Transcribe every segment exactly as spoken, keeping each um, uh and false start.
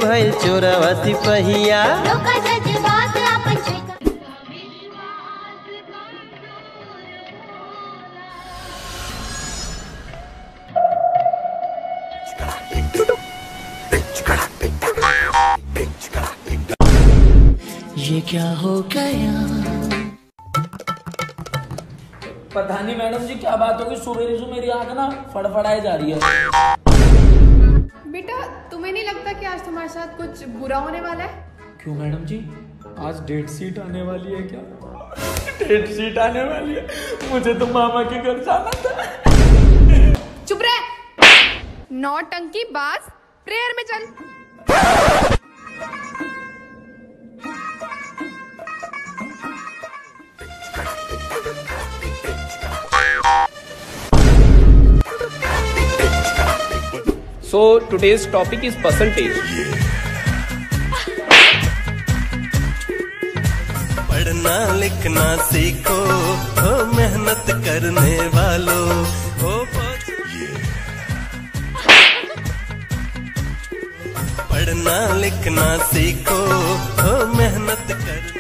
भइल चोरवा सिपहिया। ये क्या हो गया? पता नहीं मैडम जी क्या बात होगी, सुबह से मेरी आंख ना फड़फड़ाई जा रही है। बेटा तुम्हें नहीं लगता कि आज तुम्हारे साथ कुछ बुरा होने वाला है? क्यों मैडम जी, आज डेट सीट आने वाली है क्या? डेट सीट आने वाली है, मुझे तो मामा के घर जाना था। चुप रह, नौटंकी बाज, प्रेयर में चल। So today's topic is percentage. पढ़ना लिखना सीखो हो मेहनत करने वालों हो। पढ़ना लिखना सीखो हो मेहनत कर।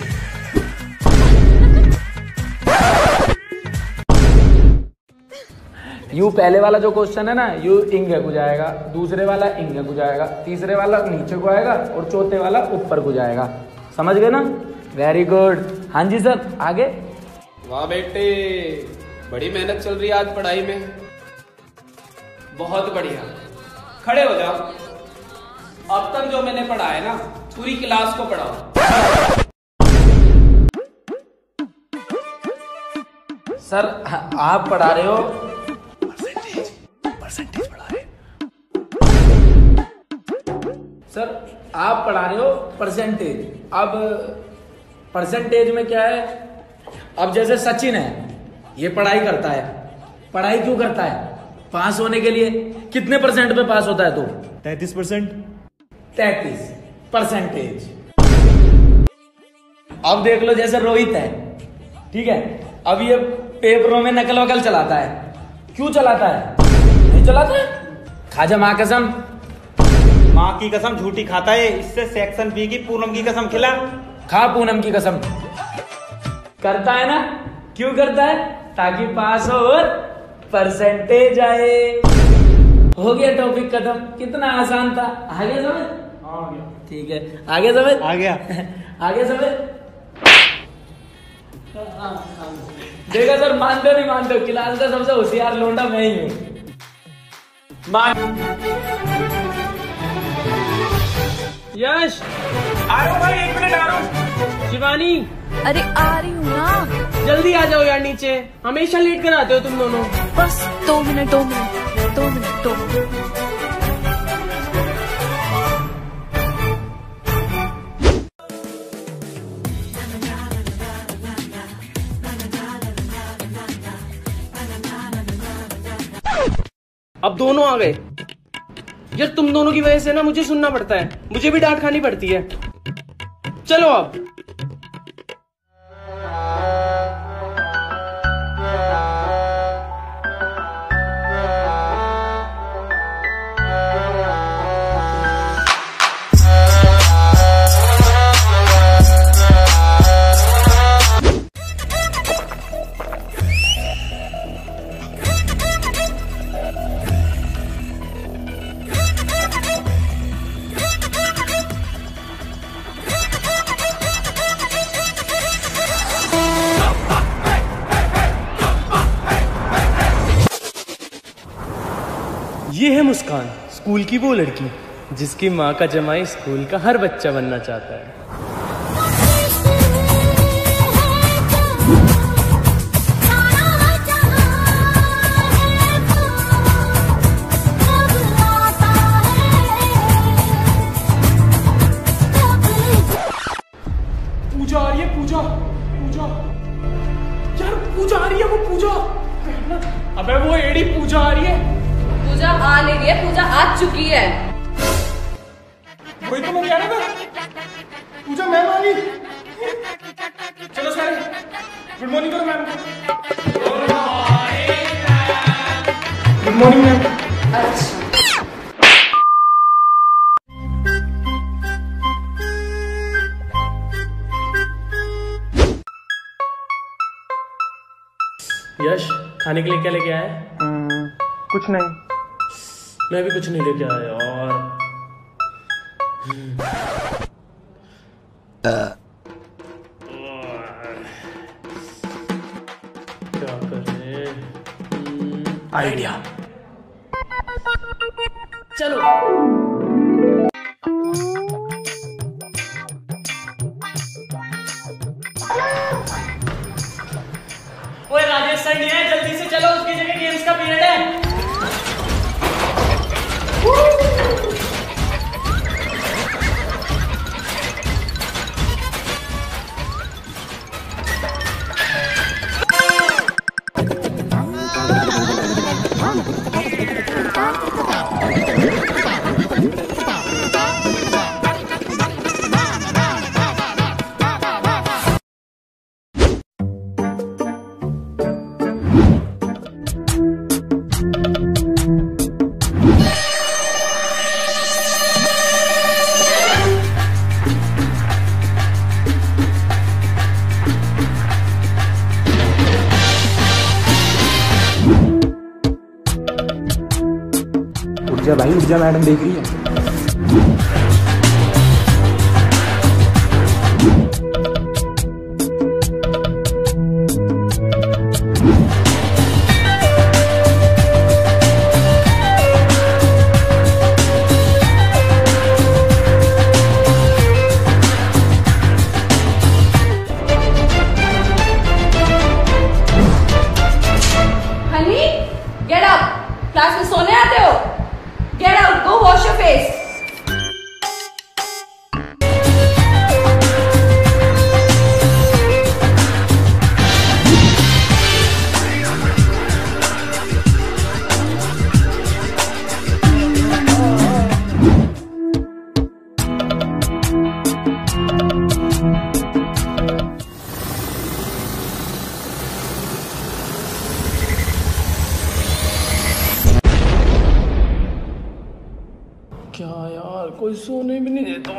यू पहले वाला जो क्वेश्चन है ना, यू इंगे को जाएगा, दूसरे वाला इंगे को जाएगा, तीसरे वाला नीचे को आएगा और चौथे वाला ऊपर को जाएगा। समझ गए ना? Very good. हाँ जी सर, आगे। वाह बेटे, बड़ी मेहनत चल रही है आज पढ़ाई में। बहुत बढ़िया, खड़े हो जाओ। अब तक जो मैंने पढ़ा है ना, पूरी क्लास को पढ़ाओ। सर आप पढ़ा रहे हो, परसेंटेज पढ़ा रहे। सर आप पढ़ा रहे हो परसेंटेज। अब परसेंटेज में क्या है? अब जैसे सचिन है, ये पढ़ाई करता है। पढ़ाई क्यों करता है? पास होने के लिए। कितने परसेंट पे पास होता है तू? तैतीस परसेंट। तैतीस परसेंटेज। अब देख लो जैसे रोहित है, ठीक है, अब ये पेपरों में नकल वकल चलाता है। क्यों चलाता है? नहीं चलाता है। खाजा माँ कसम, माँ की कसम झूठी खाता है, इससे सेक्शन बी की पूनम की कसम खिला। खा पूनम की कसम। करता है ना? क्यों करता है? ताकि पास हो और परसेंटेज आए। हो गया टॉपिक खत्म। कितना आसान था। आगे समझ? ठीक है, आगे समझ? आ गया। आगे समझ? देखा सर, मानते नहीं मानते, क्लास का सबसे होशियार लोंडा मैं ही हूँ। यश, आ रहा हूँ भाई, एक मिनट आ रहा हूँ। शिवानी, अरे आ रही हूँ ना। जल्दी आ जाओ यार नीचे, हमेशा लेट कर आते हो तुम दोनों। बस दो मिनट दो मिनट दो मिनट दो मिनट। अब दोनों आ गए यार, तुम दोनों की वजह से ना मुझे सुनना पड़ता है, मुझे भी डांट खानी पड़ती है। चलो अब। ये है मुस्कान, स्कूल की वो लड़की जिसकी माँ का जमाई स्कूल का हर बच्चा बनना चाहता है। पूजा आ रही है, पूजा पूजा यार, पूजा आ रही है, वो पूजा। अबे वो एड़ी पूजा आ रही है। पूजा आ नहीं रही है, पूजा आ चुकी है। वही तो मैं कह रहा था, पूजा मैम आ गई। चलो सारे गुड मॉर्निंग करो मैम। Good morning ma'am. अच्छा यश, खाने के लिए क्या लेके आया? कुछ नहीं। मैं भी कुछ नहीं लेके आया और क्या करें? आइडिया। चलो। ओए राजेश सर नहीं है, जल्दी से चलो, उसकी जगह गेम्स का पीरियड है। उठ जा भाई, उठ जा, मैडम देख रही है। Honey, get up. क्लास में सोने आते हो? Get out, go wash your face. क्या यार, कोई सोने भी नहीं देता।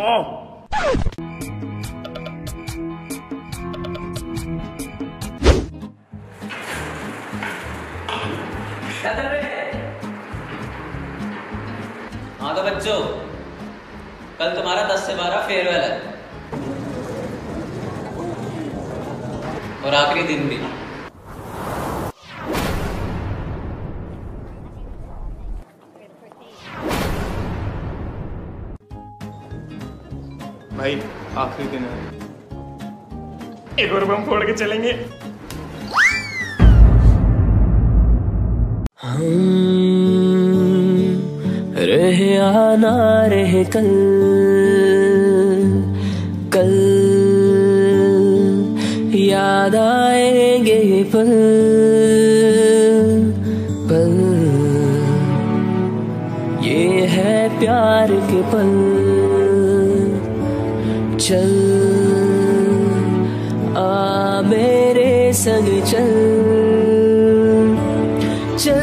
हाँ तो बच्चों, कल तुम्हारा दस से बारह फेयरवेल है और आखिरी दिन भी। भाई आखिरी दिन है, एक और बम फोड़ के चलेंगे। रहे आना रहे कल, कल याद आएंगे ये पल, पल ये है प्यार के पल। चल आ मेरे संग चल, चल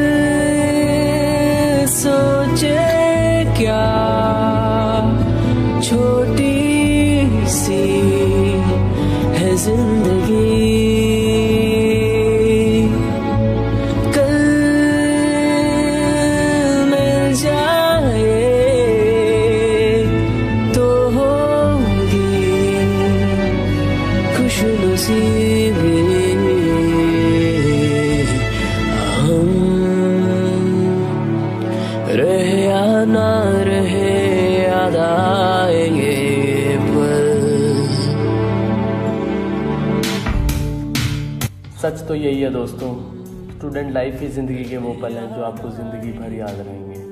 सोचे क्या छोटी सी है जिंदगी, कल मिल जाए तो होगी खुशनसीबी। हम रहे या ना रहे याद आएंगे पल। सच तो यही है दोस्तों, स्टूडेंट लाइफ ही जिंदगी के वो पल हैं जो आपको जिंदगी भर याद रहेंगे।